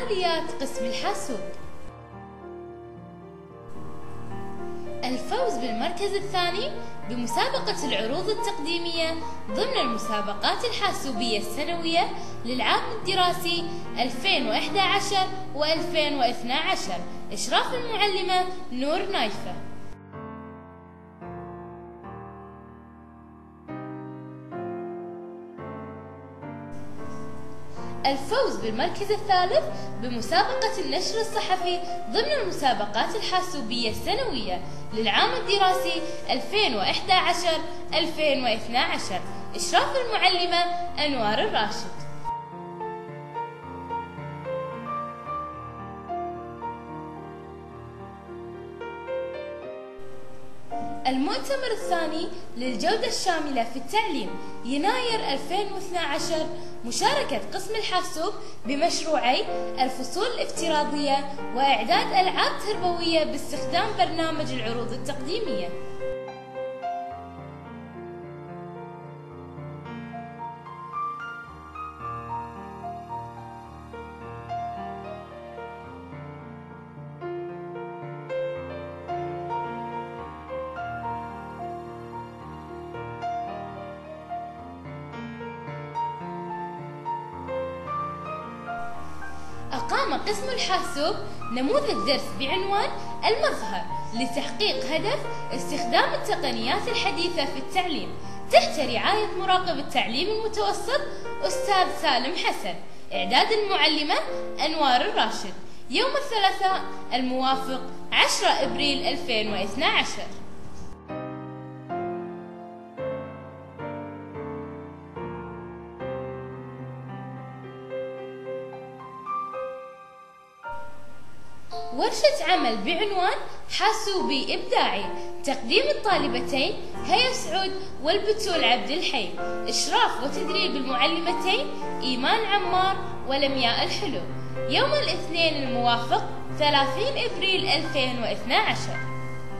فعاليات قسم الحاسوب. الفوز بالمركز الثاني بمسابقة العروض التقديمية ضمن المسابقات الحاسوبية السنوية للعام الدراسي 2011 و2012، إشراف المعلمة نور نايفة. الفوز بالمركز الثالث بمسابقة النشر الصحفي ضمن المسابقات الحاسوبية السنوية للعام الدراسي 2011-2012، إشراف المعلمة أنوار الراشد. المؤتمر الثاني للجودة الشاملة في التعليم يناير 2012، مشاركة قسم الحاسوب بمشروعي الفصول الافتراضية وإعداد ألعاب تربوية باستخدام برنامج العروض التقديمية. أقام قسم الحاسوب نموذج درس بعنوان المظهر لتحقيق هدف استخدام التقنيات الحديثة في التعليم تحت رعاية مراقب التعليم المتوسط أستاذ سالم حسن، إعداد المعلمة أنوار الراشد، يوم الثلاثاء الموافق 10 أبريل 2012. ورشة عمل بعنوان حاسوبي إبداعي، تقديم الطالبتين هيا سعود والبتول عبد الحي، إشراف وتدريب المعلمتين إيمان عمار ولمياء الحلو، يوم الاثنين الموافق 30 أبريل 2012.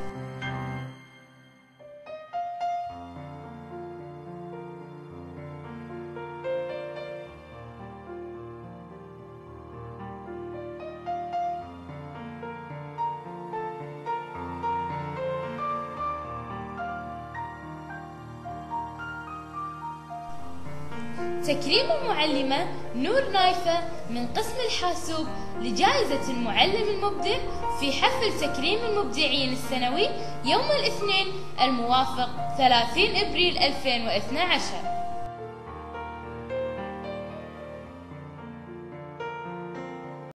تكريم المعلمة نور نايفة من قسم الحاسوب لجائزة المعلم المبدع في حفل تكريم المبدعين السنوي يوم الاثنين الموافق 30 أبريل 2012.